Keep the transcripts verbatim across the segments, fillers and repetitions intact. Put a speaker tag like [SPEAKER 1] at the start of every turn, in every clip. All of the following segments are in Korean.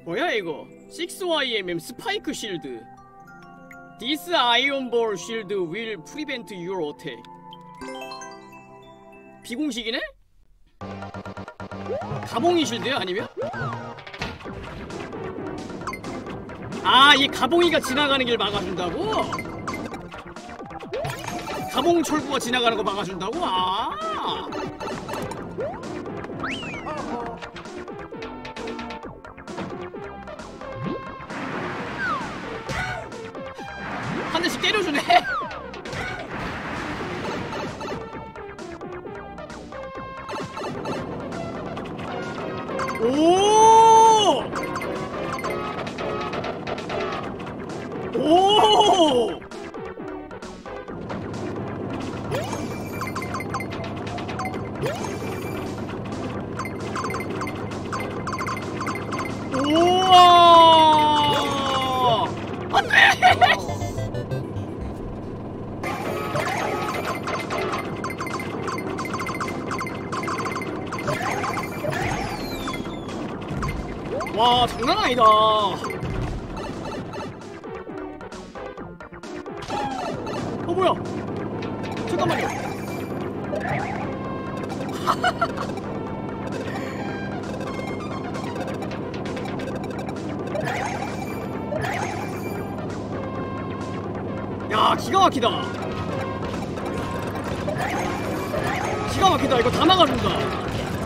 [SPEAKER 1] 뭐야 이거? 식스 와이 엠 엠 스파이크 실드. This iron ball shield will prevent your attack. 비공식이네? 가봉이 실드야 아니면? 아, 이 가봉이가 지나가는 길 막아준다고? 가봉 철구가 지나가는 거 막아준다고? 아. 한 대씩 때려주네. 오! 오! 우와! 안 돼! 와, 장난 아니다. 어, 뭐야? 잠깐만요. 야, 기가 막히다. 기가 막히다. 이거 다 막아준다.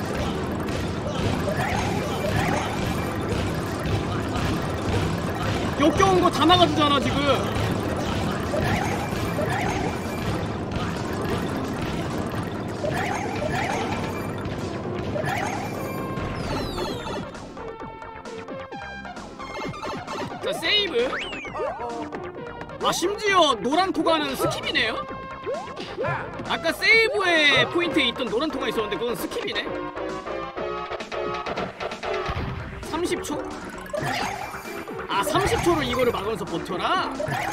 [SPEAKER 1] 역겨운 거 다 막아주잖아 지금. 자, 세이브. 아, 심지어 노란 토가는 스킵이네요? 아까 세이브의 포인트에 있던 노란 토가 있었는데 그건 스킵이네? 삼십 초? 아, 삼십 초를 이거를 막아서 버텨라?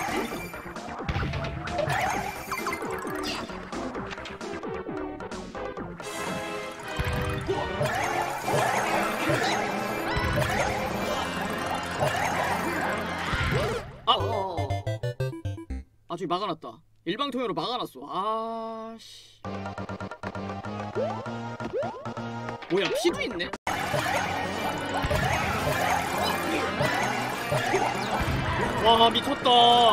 [SPEAKER 1] 아! 아, 저기 막아놨다. 일방통행으로 막아놨어. 아씨. 뭐야, 피도 있네? 와, 미쳤다.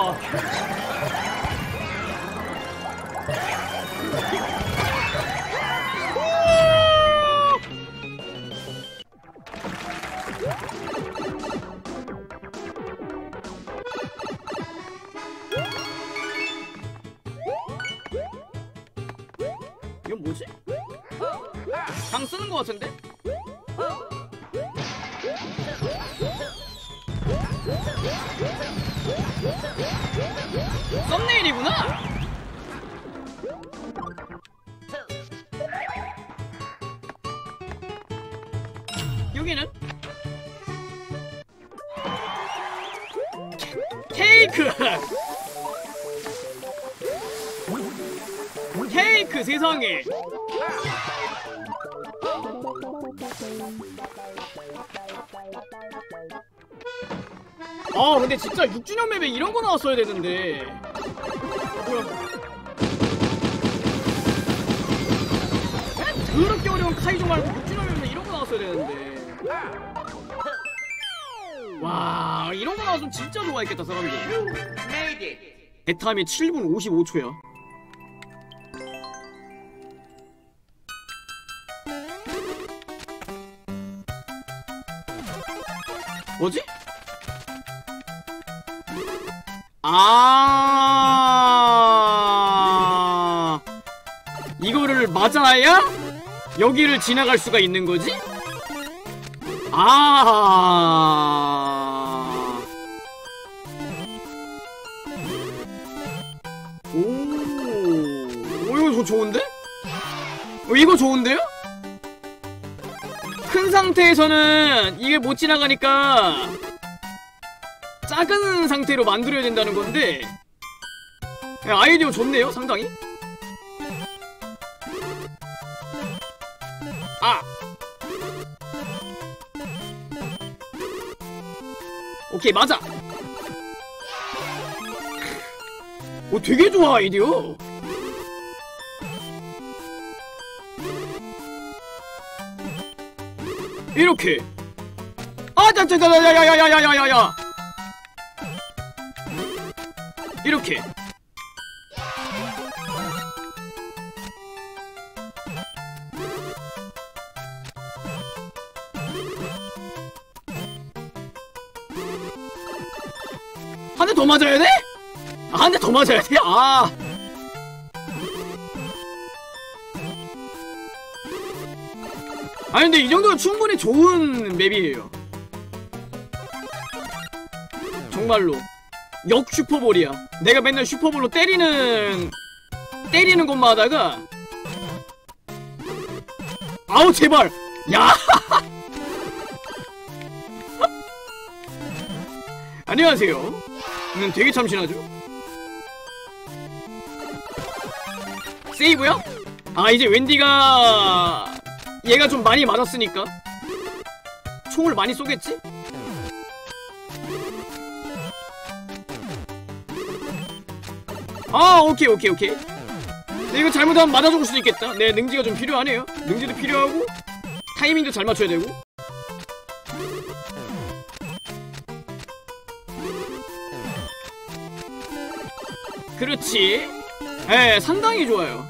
[SPEAKER 1] 이건 뭐지? 강 쓰는 거 같은데? 썸네일이구나? 여기는? 케이크! 케이크 세상에! 아, 근데 진짜 육 주년 맵에 이런 거 나왔어야 되는데. 아, 뭐야. 더럽게 어려운 카이조 말고 육 주년 맵에 이런 거 나왔어야 되는데. 와, 이런 거 나왔으면 진짜 좋아했겠다, 사람들. 대타임이 칠 분 오십오 초야. 뭐지? 아, 이거를 맞아야 여기를 지나갈 수가 있는 거지? 아, 오, 오, 이거 저 좋은데? 어, 이거 좋은데요? 큰 상태에서는 이게 못 지나가니까 작은 상태로 만들어야 된다는 건데, 아이디어 좋네요, 상당히. 아! 오케이 맞아. 오 되게 좋아 아이디어. 이렇게. 아 짜짜짜야야야야야야야야. 이렇게. 한 대 더 맞아야 돼? 아, 한 대 더 맞아야 돼? 아. 아니 근데 이 정도면 충분히 좋은 맵이에요. 정말로 역 슈퍼볼이야. 내가 맨날 슈퍼볼로 때리는 때리는 것만 하다가 아우 제발 야. 안녕하세요. 음, 되게 참신하죠? 세이브요? 아 이제 웬디가 얘가 좀 많이 맞았으니까 총을 많이 쏘겠지? 아 오케이 오케이 오케이. 근데 이거 잘못하면 맞아 죽을 수도 있겠다. 네 능지가 좀 필요하네요. 능지도 필요하고 타이밍도 잘 맞춰야 되고. 그렇지. 예, 상당히 좋아요.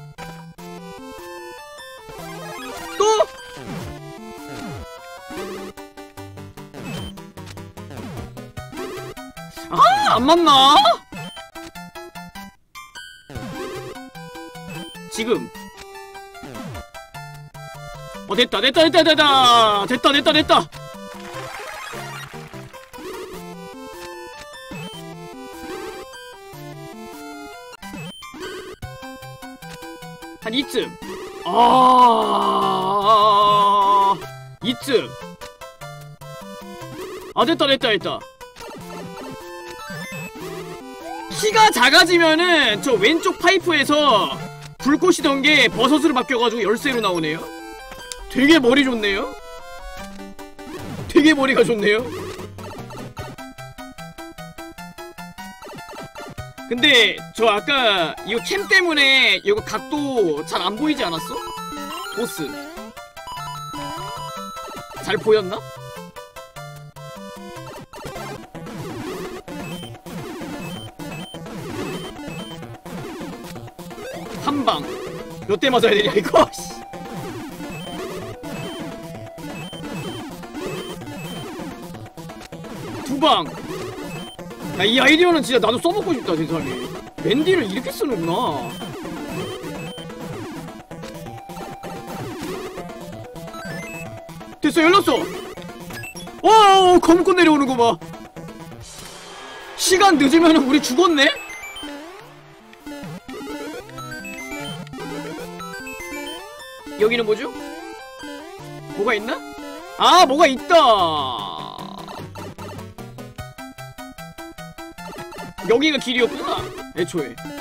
[SPEAKER 1] 또! 아, 안 맞나? 지금. 어, 됐다, 됐다, 됐다, 됐다! 됐다, 됐다, 됐다! 한 이쯤. 아 이쯤. 아 됐다 됐다 됐다. 키가 작아지면은 저 왼쪽 파이프에서 불꽃이던 게 버섯으로 바뀌어가지고 열쇠로 나오네요. 되게 머리 좋네요. 되게 머리가 좋네요. 근데 저 아까 이거 캠 때문에 이거 각도 잘 안 보이지 않았어? 보스 잘 보였나? 한 방 몇 대 맞아야 되냐 이거? 두 방. 야, 이 아이디어는 진짜 나도 써먹고 싶다 세상에. 웬디를 이렇게 쓰는구나. 됐어 열렸어. 와 검고 내려오는 거 봐. 시간 늦으면은 우리 죽었네? 여기는 뭐죠? 뭐가 있나? 아 뭐가 있다. 여기가 길이었구나 애초에.